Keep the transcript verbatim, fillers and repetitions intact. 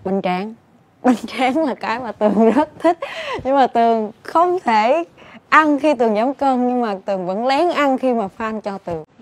Bánh tráng. Bánh tráng là cái mà Tường rất thích. Nhưng mà Tường không thể ăn khi Tường giảm cân, nhưng mà Tường vẫn lén ăn khi mà fan cho Tường.